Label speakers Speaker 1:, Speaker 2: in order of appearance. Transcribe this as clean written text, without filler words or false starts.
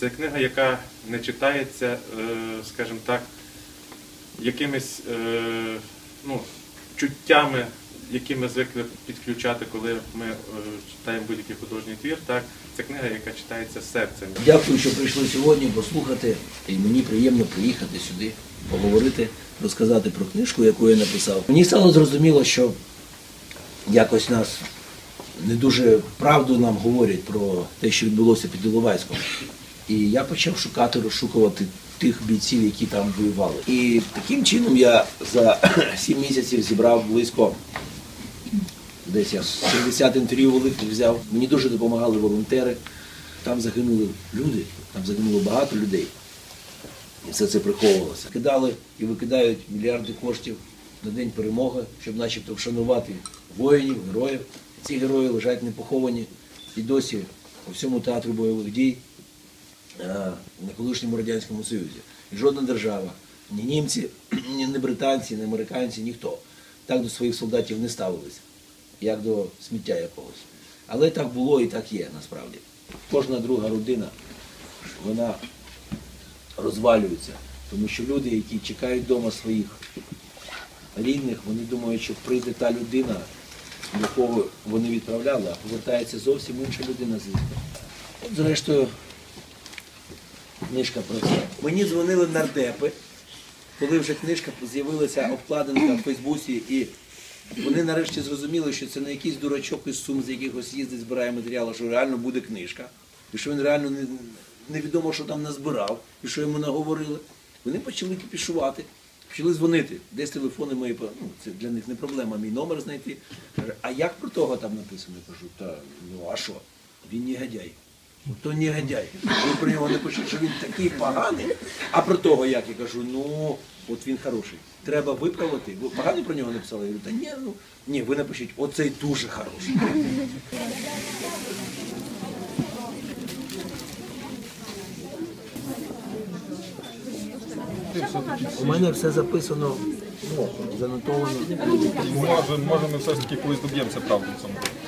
Speaker 1: Це книга, яка не читається, скажімо так, якимись чуттями, які ми звикли підключати, коли ми читаємо будь-який художній твір. Так? Це книга, яка читається серцем.
Speaker 2: Дякую, що прийшли сьогодні послухати. І мені приємно приїхати сюди, поговорити, розказати про книжку, яку я написав. Мені стало зрозуміло, що якось нас не дуже правду нам говорять про те, що відбулося під Іловайськом. І я почав розшукувати тих бійців, які там воювали. І таким чином я за 7 місяців зібрав близько, десь я 70 інтерв'ю великих взяв. Мені дуже допомагали волонтери. Там загинули люди, там загинуло багато людей. І все це приховувалося. Кидали і викидають мільярди коштів на День перемоги, щоб начебто вшанувати воїнів, героїв. Ці герої лежать непоховані і досі у всьому театру бойових дій на колишньому Радянському Союзі. І жодна держава, ні німці, ні британці, ні американці, ніхто так до своїх солдатів не ставилися, як до сміття якогось. Але так було і так є насправді. Кожна друга родина, вона розвалюється, тому що люди, які чекають вдома своїх рідних, вони думають, що прийде та людина, якого вони відправляли, а повертається зовсім інша людина звідти. От, зрештою, книжка про це. Мені дзвонили нардепи, коли вже книжка з'явилася обкладинка в Фейсбуці, і вони нарешті зрозуміли, що це не якийсь дурачок із Сум, з якихось їздить, збирає матеріали, що реально буде книжка, і що він реально невідомо, що там назбирав, і що йому наговорили. Вони почали кіпішувати, почали дзвонити. Десь телефони мої, це для них не проблема, мій номер знайти. Каже, а як про того там написано? Я кажу, а що? Він негодяй. То негодяй. Ви про нього не пишете, що він такий поганий, а про того як? Я кажу, от він хороший. Треба виправити. Ви погано про нього написали? Я говорю, ні, ви напишіть, оцей дуже хороший. У мене все записано, занотовано.
Speaker 3: Може ми все ж таки колись доб'ємося правди в цьому.